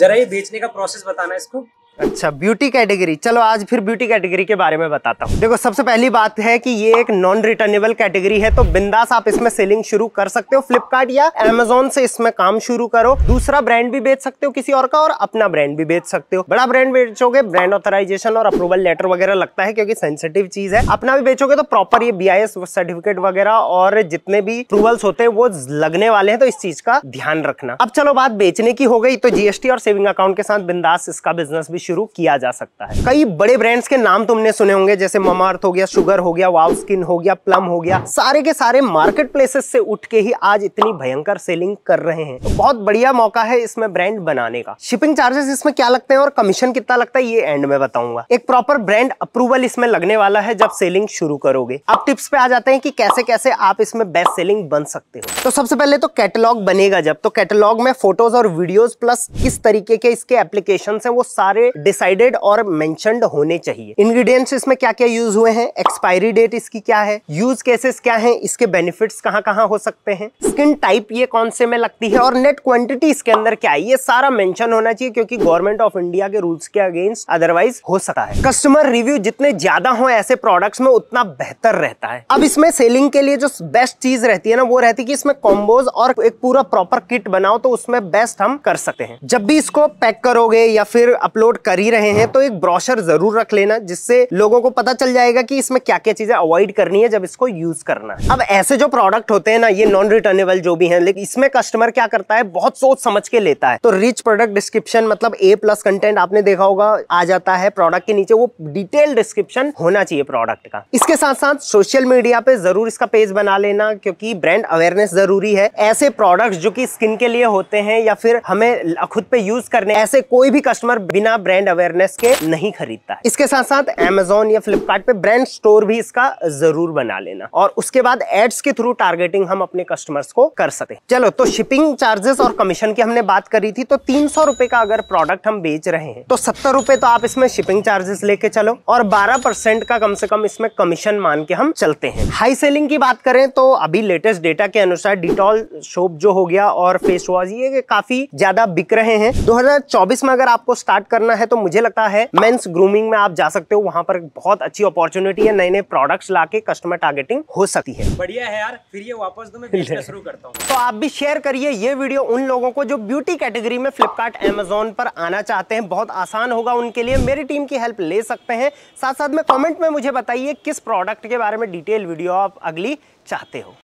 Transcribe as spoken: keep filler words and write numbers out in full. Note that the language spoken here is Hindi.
जरा ये बेचने का प्रोसेस बताना इसको। अच्छा, ब्यूटी कैटेगरी। चलो आज फिर ब्यूटी कैटेगरी के बारे में बताता हूँ। देखो, सबसे पहली बात है कि ये एक नॉन रिटर्नेबल कैटेगरी है, तो बिंदास आप इसमें सेलिंग शुरू कर सकते हो। फ्लिपकार्ट या अमेजोन से इसमें काम शुरू करो। दूसरा ब्रांड भी बेच सकते हो किसी और का, और अपना ब्रांड भी बेच सकते हो। बड़ा ब्रांड बेचोगे, ब्रांड ऑथराइजेशन और अप्रूवल लेटर वगैरह लगता है, क्योंकि सेंसिटिव चीज है। अपना भी बेचोगे तो प्रॉपर ये बी आई एस सर्टिफिकेट वगैरह और जितने भी अप्रूवल्स होते हैं वो लगने वाले हैं, तो इस चीज का ध्यान रखना। अब चलो बात बेचने की हो गई, तो जीएसटी और सेविंग अकाउंट के साथ बिंदास इसका बिजनेस भी शुरू किया जा सकता है। कई बड़े ब्रांड्स के नाम तुमने सुने होंगे, जैसे ममाअर्थ हो गया, शुगर हो गया, वाव स्किन हो गया, प्लम हो गया। सारे के सारे मार्केट प्लेसेस से उठ के ही आज इतनी भयंकर सेलिंग कर रहे हैं, तो बहुत बढ़िया मौका है इसमें ब्रांड बनाने का। शिपिंग चार्जेस इसमें क्या लगते हैं और कमीशन कितना लगता है, ये एंड में बताऊंगा। एक प्रॉपर ब्रांड अप्रूवल इसमें लगने वाला है जब सेलिंग शुरू करोगे। अब टिप्स पे आ जाते हैं कि कैसे कैसे आप इसमें बेस्ट सेलिंग बन सकते हो। तो सबसे पहले तो कैटलॉग बनेगा जब, तो कैटलॉग में फोटोज और वीडियोस प्लस किस तरीके के इसके एप्लीकेशन है वो सारे डिसाइडेड और मेंशन्ड होने चाहिए। इंग्रेडिएंट्स इसमें क्या क्या यूज हुए हैं, एक्सपायरी डेट इसकी क्या है, यूज केसेस क्या है, इसके बेनिफिट्स कहां कहां हो सकते हैं, स्किन टाइप ये कौन से में लगती है, और नेट क्वांटिटी इसके अंदर क्या है, ये सारा मेंशन होना चाहिए, क्योंकि गवर्नमेंट ऑफ इंडिया के रूल्स के अगेंस्ट अदरवाइज हो सकता है। कस्टमर रिव्यू जितने ज्यादा हो ऐसे प्रोडक्ट्स में उतना बेहतर रहता है। अब इसमें सेलिंग के लिए जो बेस्ट चीज रहती है ना, वो रहती है कि इसमें कॉम्बोज और एक पूरा प्रॉपर किट बनाओ, तो उसमें बेस्ट हम कर सकते हैं। जब भी इसको पैक करोगे या फिर अपलोड कर ही रहे हैं, तो एक ब्रोशर जरूर रख लेना, जिससे लोगों को पता चल जाएगा कि इसमें क्या क्या चीजें अवॉइड करनी है जब इसको यूज करना है। अब ऐसे जो प्रोडक्ट होते हैं ना, ये नॉन रिटर्नेबल जो भी हैं, लेकिन इसमें कस्टमर क्या करता है, बहुत सोच समझ के लेता है। तो रिच प्रोडक्ट डिस्क्रिप्शन, मतलब ए प्लस कंटेंट आपने देखा होगा आ जाता है प्रोडक्ट के नीचे, वो डिटेल डिस्क्रिप्शन होना चाहिए प्रोडक्ट का। इसके साथ साथ सोशल मीडिया पे जरूर इसका पेज बना लेना, क्योंकि ब्रांड अवेयरनेस जरूरी है। ऐसे प्रोडक्ट्स जो कि स्किन के लिए होते हैं या फिर हमें खुद पे यूज करने, ऐसे कोई भी कस्टमर बिना ब्रांड अवेयरनेस के नहीं खरीदता है। इसके साथ साथ अमेजोन या फ्लिपकार्ट पे ब्रांड स्टोर भी इसका जरूर बना लेना, और उसके बाद एड्स के थ्रू टारगेटिंग हम अपने कस्टमर्स को कर सके। चलो, तो शिपिंग चार्जेस और कमीशन की हमने बात करी थी, तो तीन सौ रुपए का अगर प्रोडक्ट हम बेच रहे हैं तो सत्तर रुपए तो आप इसमें शिपिंग चार्जेस लेके चलो, और बारह परसेंट का कम से कम इसमें कमीशन मान के हम चलते हैं। हाई सेलिंग की बात करें तो अभी लेटेस्ट डेटा के अनुसार डिटॉल सोप जो हो गया और फेस वॉश, ये काफी ज्यादा बिक रहे हैं। दो हजार चौबीस में अगर आपको स्टार्ट करना है तो मुझे लगता है मेंस ग्रूमिंग में आप जा सकते हो, वहां पर बहुत अच्छी अपॉर्चुनिटी है, नए नए प्रोडक्ट्स लाके कस्टमर टारगेटिंग हो सकती है। बढ़िया है यार, फिर ये वापस तो मैं बेचना शुरू करता हूँ। तो आप भी शेयर करिए ये वीडियो उन लोगों को जो ब्यूटी कैटेगरी में फ्लिपकार्ट अमेजोन पर आना चाहते हैं, बहुत आसान होगा उनके लिए। मेरी टीम की हेल्प ले सकते हैं। साथ साथ में कमेंट में मुझे बताइए किस प्रोडक्ट के बारे में डिटेल वीडियो आप अगली चाहते हो।